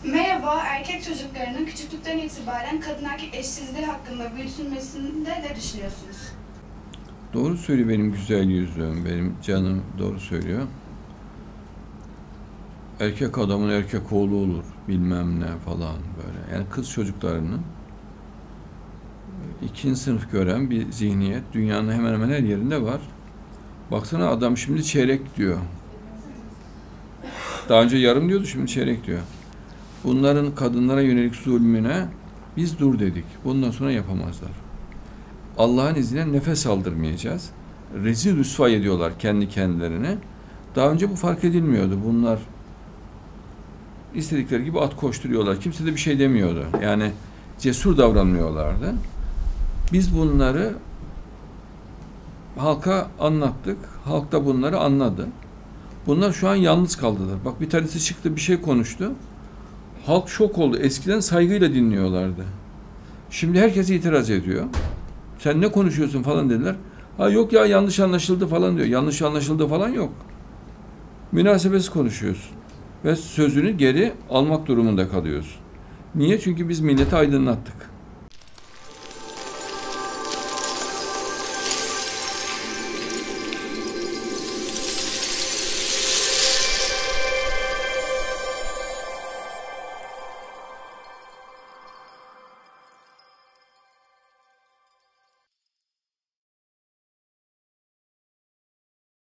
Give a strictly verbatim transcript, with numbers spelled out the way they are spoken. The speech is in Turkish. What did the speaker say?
Merhaba, erkek çocuklarının küçüklükten itibaren kadın erkek eşsizliği hakkında büyütülmesinde ne düşünüyorsunuz? Doğru söylüyor benim güzel yüzlüm, benim canım doğru söylüyor. Erkek adamın erkek oğlu olur, bilmem ne falan böyle. Yani kız çocuklarının ikinci sınıf gören bir zihniyet dünyanın hemen hemen her yerinde var. Baksana adam şimdi çeyrek diyor. Daha önce yarım diyordu, şimdi çeyrek diyor. Bunların kadınlara yönelik zulmüne biz dur dedik. Bundan sonra yapamazlar. Allah'ın izniyle nefes aldırmayacağız. Rezil rüsva ediyorlar kendi kendilerine. Daha önce bu fark edilmiyordu. Bunlar istedikleri gibi at koşturuyorlar. Kimse de bir şey demiyordu. Yani cesur davranmıyorlardı. Biz bunları halka anlattık. Halk da bunları anladı. Bunlar şu an yalnız kaldılar. Bak bir tanesi çıktı bir şey konuştu. Halk şok oldu. Eskiden saygıyla dinliyorlardı. Şimdi herkes itiraz ediyor. Sen ne konuşuyorsun falan dediler. Ha yok ya yanlış anlaşıldı falan diyor. Yanlış anlaşıldı falan yok. Münasebetsiz konuşuyorsun. Ve sözünü geri almak durumunda kalıyorsun. Niye? Çünkü biz milleti aydınlattık.